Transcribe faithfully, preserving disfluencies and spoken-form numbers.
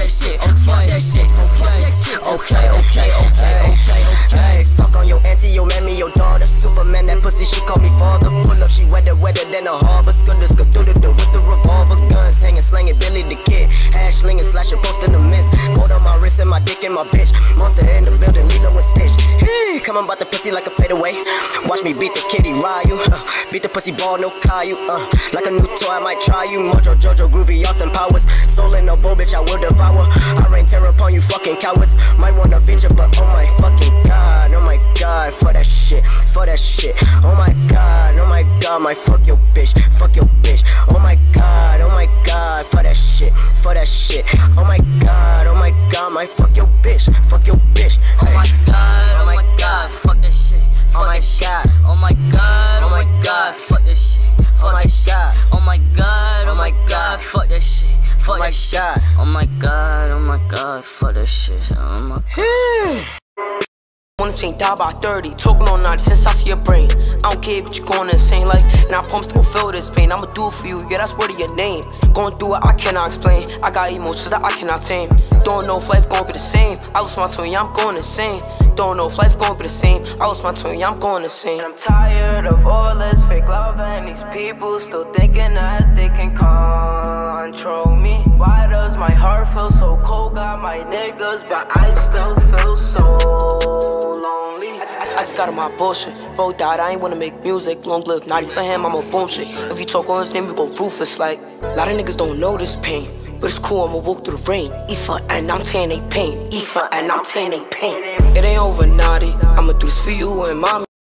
that shit, fuck that shit, okay, okay, okay, okay, okay. Fuck on your auntie, your mammy, your daughter. Superman, that pussy, she call me father. Pull up, she wetter, wetter than a harbor. Skunda, skadoo-da-doo with the revolver. Guns hanging, slanging, Billy the Kid. Ash slinging, slashing, posting the mist. Gold on my wrist and my dick in my bitch. Monster in the building, Lilo and Stitch. Hey, come on, bout the pussy like a fadeaway. Watch me beat the kitty, Ryu. Uh, beat the pussy ball, no Caillou. Uh, like a new toy, I might try you. Mojo, Jojo, Groovy, Austin Powers. Soul in a bowl, bitch, I will devour. I rain terror upon you fucking cowards. Might wanna venture, but oh my fucking god, oh my god, for that shit, for that shit. Oh my god, oh my god, my fuck your bitch, fuck your bitch. Oh my god, oh my god, for that shit, for that shit. Oh my god, oh my god, my fuck your bitch, fuck your bitch. Oh my god, oh my god, fuck that shit. Oh my god, oh my god, oh my god, fuck that shit. oh my god, Oh my god, oh my god, fuck that shit. Fuck that shit. Oh my god, oh my god, fuck that shit. Oh my god. Wanna change die by thirty, talking all night since I see your brain. I don't care if you going insane, like now pumps don't feel this pain. I'ma do it for you, yeah, that's word of your name. Going through it, I cannot explain. I got emotions that I cannot tame. Don't know if life gon' be the same. I lost my twin, yeah, I'm going insane. Don't know if life gon' be the same. I lost my twin, yeah, I'm going insane. I'm tired of all this fake love and these people still thinking that they can control me. Why does my heart feel so cold? Got my niggas, but I still feel so lonely. I just got on my bullshit. Bro died, I ain't wanna make music. Long live naughty for him, I'm a boom shit. If you talk on his name, we go ruthless. Like, a lot of niggas don't know this pain, but it's cool, I'ma walk through the rain. Ifa and I'm tearing they pain. Ifa and I'm tearing they pain. It ain't over, naughty. I'ma do this for you and mommy.